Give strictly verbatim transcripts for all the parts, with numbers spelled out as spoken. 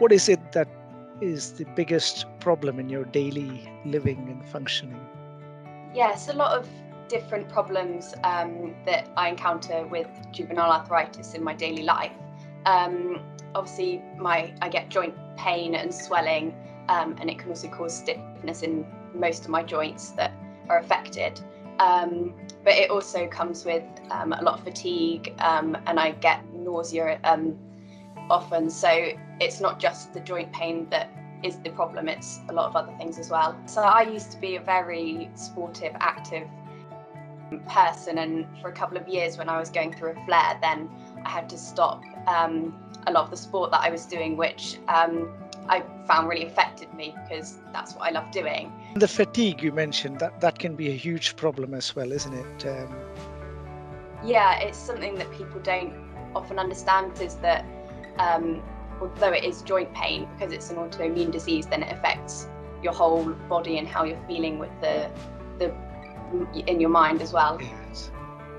what is it that is the biggest problem in your daily living and functioning? Yes, a lot of different problems um, that I encounter with juvenile arthritis in my daily life. Um, obviously, my I get joint pain and swelling, um, and it can also cause stiffness in most of my joints that are affected. Um, but it also comes with um, a lot of fatigue, um, and I get nausea um, often. So it's not just the joint pain that is the problem, it's a lot of other things as well. So I used to be a very sportive, active person, and for a couple of years when I was going through a flare, then I had to stop um, a lot of the sport that I was doing, which um, I found really affected me because that's what I love doing. The fatigue you mentioned, that, that can be a huge problem as well, isn't it? Um... Yeah, it's something that people don't often understand, is that um, although it is joint pain, because it's an autoimmune disease, then it affects your whole body and how you're feeling with the, the in your mind as well. Yes.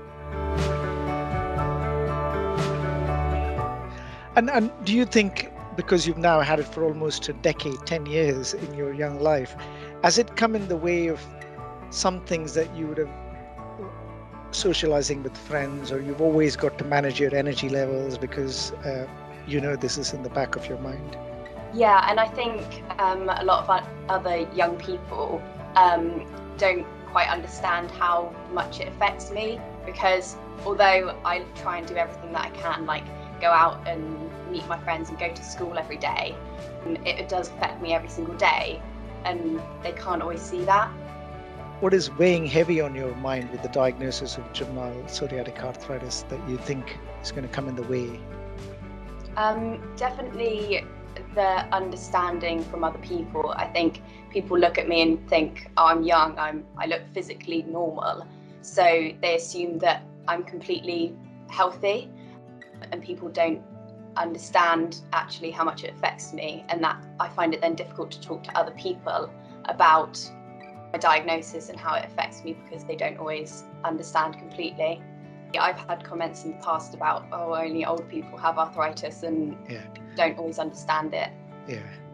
And, and do you think, because you've now had it for almost a decade, ten years in your young life, has it come in the way of some things that you would have socializing with friends, or you've always got to manage your energy levels because uh, you know this is in the back of your mind? Yeah, and I think um, a lot of other young people um, don't quite understand how much it affects me, because although I try and do everything that I can, like go out and meet my friends and go to school every day, it, it does affect me every single day, and they can't always see that. What is weighing heavy on your mind with the diagnosis of juvenile psoriatic arthritis that you think is going to come in the way? Um, definitely the understanding from other people. I think people look at me and think, oh, I'm young, I'm, I look physically normal. So they assume that I'm completely healthy, and people don't understand actually how much it affects me, and that I find it then difficult to talk to other people about my diagnosis and how it affects me, because they don't always understand completely. I've had comments in the past about, oh, only old people have arthritis, and yeah. don't always understand it. Yeah.